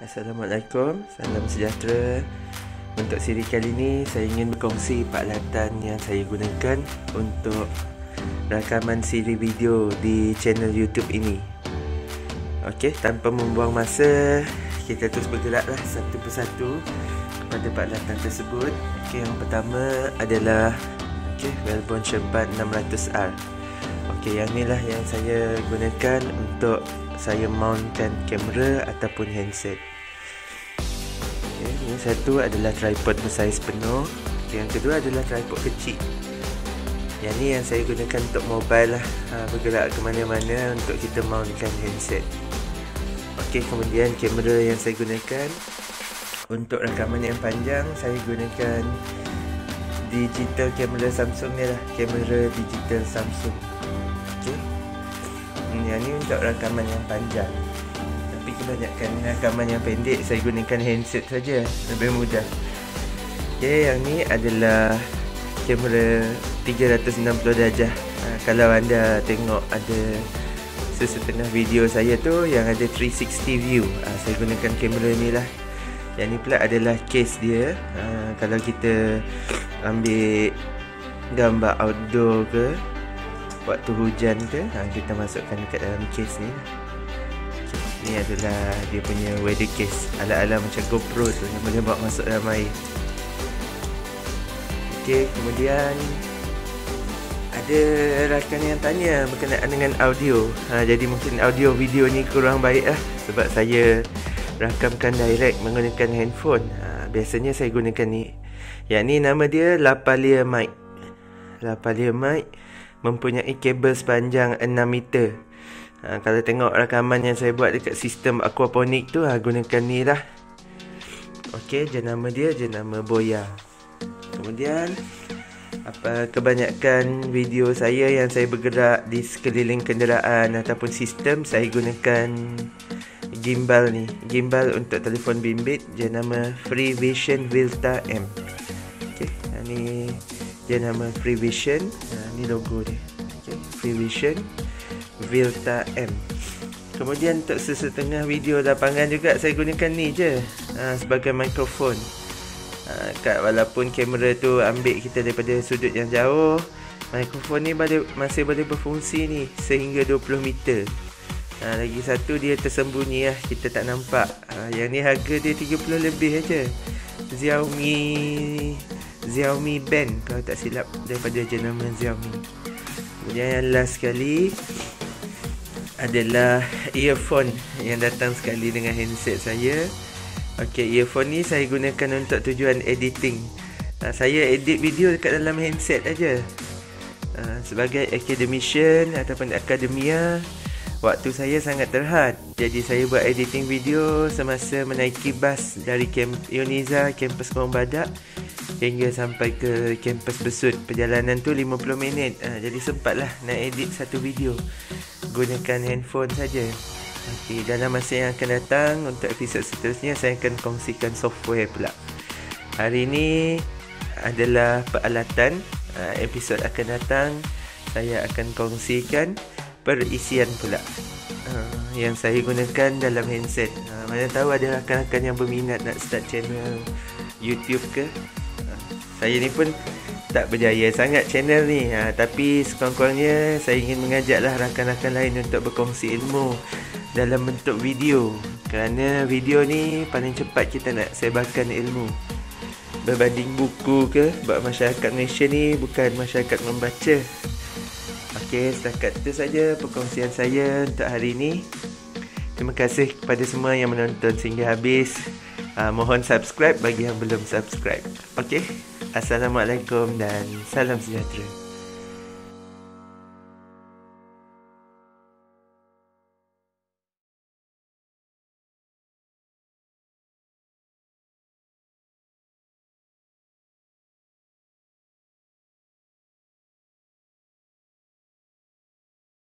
Assalamualaikum, salam sejahtera. Untuk siri kali ini saya ingin berkongsi peralatan yang saya gunakan untuk rakaman siri video di channel YouTube ini. Okey, tanpa membuang masa, kita terus bergeraklah satu persatu kepada peralatan tersebut. Okey, yang pertama adalah Wellbone Sherpa 600R. Okey, yang inilah yang saya gunakan untuk saya mountkan kamera ataupun handset. Okay, yang satu adalah tripod bersaiz penuh. Okay, yang kedua adalah tripod kecil. Yang ni yang saya gunakan untuk mobile lah, bergerak ke mana-mana untuk kita mountkan handset. Okey, kemudian kamera yang saya gunakan untuk rakaman yang panjang, saya gunakan digital kamera Samsung ni lah, kamera digital Samsung. Okey, yang ni untuk rakaman yang panjang. Tapi kebanyakan rakaman yang pendek saya gunakan handset saja, lebih mudah. Okey, yang ni adalah kamera 360 darjah. Kalau anda tengok ada sesetengah video saya tu yang ada 360 view, saya gunakan kamera ni lah. Yang ni pula adalah case dia. Kalau kita ambil gambar outdoor ke, waktu hujan ke, kita masukkan dekat dalam case ni lah. Ni adalah dia punya weather case, ala-ala macam GoPro tu yang boleh bawa masuk dalam air. Okey, kemudian ada rakan yang tanya berkenaan dengan audio. Jadi mungkin audio video ni kurang baik lah, sebab saya rakamkan direct menggunakan handphone. Biasanya saya gunakan ni. Yang ni nama dia lavalier mic. Lavalier mic mempunyai kabel sepanjang 6 meter. Kalau tengok rakaman yang saya buat dekat sistem aquaponik tu, gunakan ni lah. Okey, jenama dia jenama Boya. Kemudian kebanyakan video saya yang saya bergerak di sekeliling kenderaan ataupun sistem, saya gunakan gimbal ni. Gimbal untuk telefon bimbit jenama Freevision Vilta M. Okey, ni jenama Freevision. Ni logo dia. Okey, Freevision Vilta M. Kemudian untuk sesetengah video lapangan juga saya gunakan ni je sebagai mikrofon. Walaupun kamera tu ambil kita daripada sudut yang jauh, mikrofon ni masih boleh berfungsi ni sehingga 20 meter. Lagi satu dia tersembunyi lah, kita tak nampak. Yang ni harga dia 30 lebih aja. Xiaomi Band kalau tak silap, daripada jenama Xiaomi. Kemudian yang last sekali adalah earphone yang datang sekali dengan handset saya. Okey, earphone ni saya gunakan untuk tujuan editing. Saya edit video dekat dalam handset aja. Sebagai academician ataupun akademia, waktu saya sangat terhad. Jadi saya buat editing video semasa menaiki bas dari Uniza kampus Korong Badak hingga sampai ke kampus Besut. Perjalanan tu 50 minit. Jadi sempatlah nak edit satu video gunakan handphone saja. Okey, dalam masa yang akan datang untuk episod seterusnya saya akan kongsikan software pula. Hari ini adalah peralatan. Episod akan datang saya akan kongsikan perisian pula yang saya gunakan dalam handset. Mana tahu ada rakan-rakan yang berminat nak start channel YouTube ke. Saya ni pun tak berjaya sangat channel ni, tapi sekurang-kurangnya saya ingin mengajaklah rakan-rakan lain untuk berkongsi ilmu dalam bentuk video. Kerana video ni paling cepat kita nak sebarkan ilmu berbanding buku ke. Sebab masyarakat Malaysia ni bukan masyarakat membaca. Okey, setakat itu saja perkongsian saya untuk hari ini. Terima kasih kepada semua yang menonton sehingga habis. Mohon subscribe bagi yang belum subscribe. Okey, Assalamualaikum dan salam sejahtera.